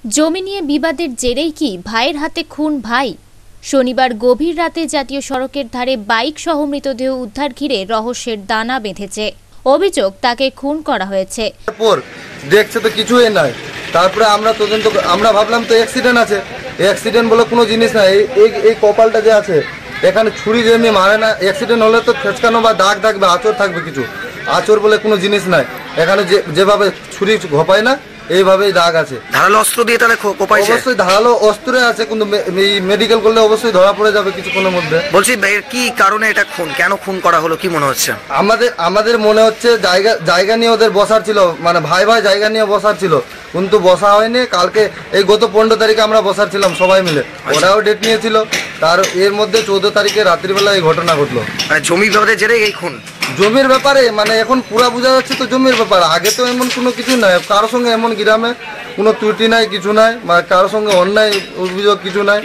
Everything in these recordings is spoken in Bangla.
জমি নিয়ে বিবাদের জেরেই কি ভাইয়ের হাতে খুন ভাই? শনিবার গভীর রাতে জাতীয় সড়কের ধারে বাইক সহ মৃতদেহ উদ্ধার ঘিরে রহস্যের দানা বেঁধেছে। অভিযোগ তাকে খুন করা হয়েছে। দেখছে তো কিছুই নাই, তারপরে আমরা ভাবলাম তো অ্যাক্সিডেন্ট আছে, অ্যাক্সিডেন্ট বলে কোনো জিনিস নাই। এই কপালটা যে আছে এখানে ছুরি যেমনি মারে না, অ্যাক্সিডেন্ট হলে তো ফেচকানো বা দাগ থাকবে, আঁচড় থাকবে, কিছু আঁচড় বলে কোনো জিনিস নাই। এখানে যেভাবে ছুরি ঘোপায় না এইভাবেই দাগ আছে। ধারালো অস্ত্র দিয়ে তাহলে কোপাইছে? অবশ্যই ধারালো অস্ত্রে আছে, কিন্তু মেডিকেল করলে অবশ্যই ধরা পড়ে যাবে কিছুক্ষণের মধ্যে। বলছি কি কারণে এটা খুন, কেন খুন করা হলো, কি মনে হচ্ছে? আমাদের মনে হচ্ছে জায়গা নিয়ে ওদের বসার ছিল, মানে ভাই জায়গা নিয়ে বসার ছিল, কিন্তু বসা হয়নি। কালকে এই গত 15 তারিখে আমরা বসার ছিলাম সবাই মিলে, ওরাও ডেট নিয়েছিল। তার এর মধ্যে 14 তারিখে রাত্রিবেলা এই ঘটনা ঘটলো। মানে জমি বিবাদের জেরে এই খুন? জমির ব্যাপারে মানে এখন পুরা বোঝা যাচ্ছে তো জমির ব্যাপার। আগে তো এমন কোনো কিছু নাই, কারোর সঙ্গে এমন গ্রামে কোনো ত্রুটি নাই, কিছু নাই, মানে কারোর সঙ্গে অন্যায় অভিযোগ কিছু নাই।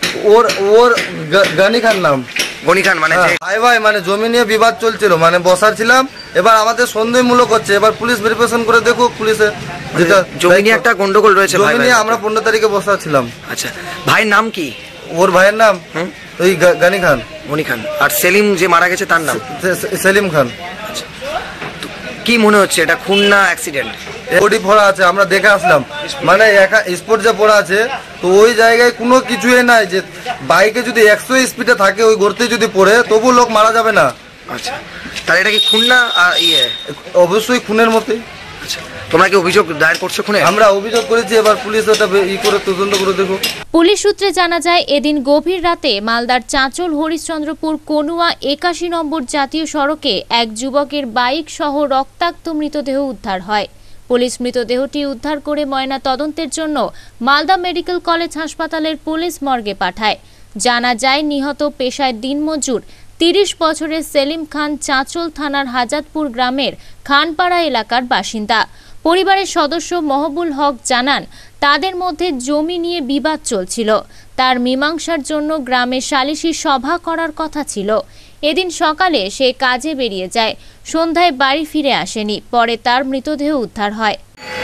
ওর গানি খান নাম, গনি খান। মানে ভাই মানে জমি নিয়ে বিবাদ চলছিল, মানে বসার ছিলাম। এবার আমাদের সন্দেহমূলক হচ্ছে, এবার পুলিশ ভেরিফিকেশন করে দেখুক। পুলিশে যেটা জমি নিয়ে একটা গন্ডগোল রয়েছে, জমি নিয়ে আমরা 15 তারিখে বসা ছিলাম। আচ্ছা, ভাইয়ের নাম কি? ওর ভাইয়ের নাম ওই গানি খান, গনি খান। আর সেলিম যে মারা গেছে তার নাম? সেলিম খান। আচ্ছা, কি মনে হচ্ছে এটা খুন না অ্যাক্সিডেন্ট? বডি পড়া আছে, আমরা দেখে আসলাম, মানে একা স্পট যে পড়া আছে, তো ওই জায়গায় কোনো কিছুই নাই। যে বাইকে যদি 100 স্পিডে থাকে, ওই গর্তে যদি পড়ে তবু লোক মারা যাবে না। আচ্ছা, তাহলে এটা কি খুন না? অবশ্যই খুনের মতোই। আচ্ছা, তোমরা কি অভিযোগ দায়ের করছো খুনে? আমরা অভিযোগ করেছি, এবার পুলিশ ওটা করে তদন্ত করে দেখো। পুলিশ সূত্রে জানা যায়, এদিন গভীর রাতে মালদার চাঁচল হরিশ্চন্দ্রপুর কনুয়া 81 নম্বর জাতীয় সড়কে এক যুবকের বাইক সহ রক্তাক্ত মৃতদেহ উদ্ধার হয়। পুলিশ মৃতদেহটি উদ্ধার করে ময়না তদন্তের জন্য মালদা মেডিকেল কলেজ হাসপাতালের পুলিশ মর্গে পাঠায়। জানা যায়, নিহত পেশায় দিনমজুর 30 বছরের সেলিম খান চাঁচল থানার হাজাতপুর গ্রামের খানপাড়া এলাকার বাসিন্দা। পরিবারের সদস্য মহবুল হক জানান, তাদের মধ্যে জমি নিয়ে বিবাদ চলছিল। তার মীমাংসার জন্য গ্রামে সালিশি সভা করার কথা ছিল। এদিন সকালে সে কাজে বেরিয়ে যায়, সন্ধ্যায় বাড়ি ফিরে আসেনি। পরে তার মৃতদেহ উদ্ধার হয়।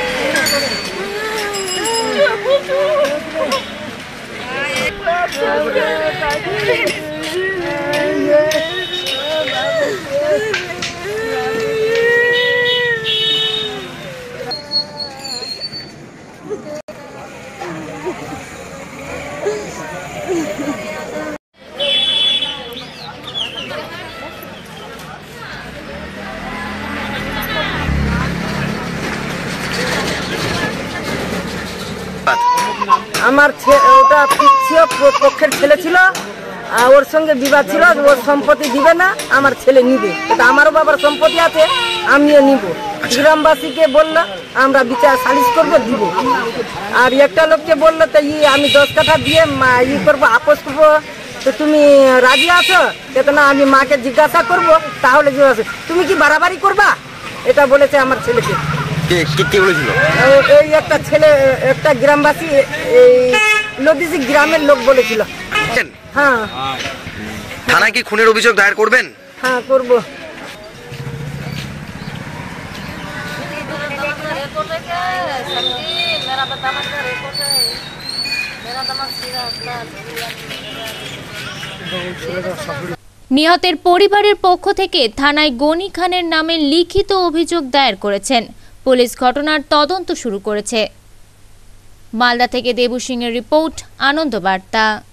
আমার ওটা পক্ষের ছেলে ছিল, ওর সঙ্গে বিবাদ ছিল। ওর সম্পত্তি দিবে না, আমার ছেলে নিবে। এটা আমারও বাবার সম্পত্তি আছে, আমিও নিব। গ্রামবাসীকে বললো আমরা বিচার সালিশ করবো, দিব। আর একটা লোককে বললো তো আমি 10 কাঠা দিয়ে করবো, আপোষ করবো। তো তুমি রাজি আছো? না, আমি মাকে জিজ্ঞাসা করবো, তাহলে তুমি কি বাড়াবাড়ি করবা, এটা বলেছে আমার ছেলেকে। এই একটা ছেলে, একটা গ্রামবাসী, এই লদিসি গ্রামের লোক বলেছিল। হ্যাঁ। থানায় কি খুনের অভিযোগ দায়ের করবেন? হ্যাঁ, করব। নিহতের পরিবারের পক্ষ থেকে থানায় গনি খানের নামে লিখিত অভিযোগ দায়ের করেছেন। পুলিশ ঘটনার তদন্ত শুরু করেছে। মালদা থেকে দেবু সিংয়ের রিপোর্ট, আনন্দ বার্তা।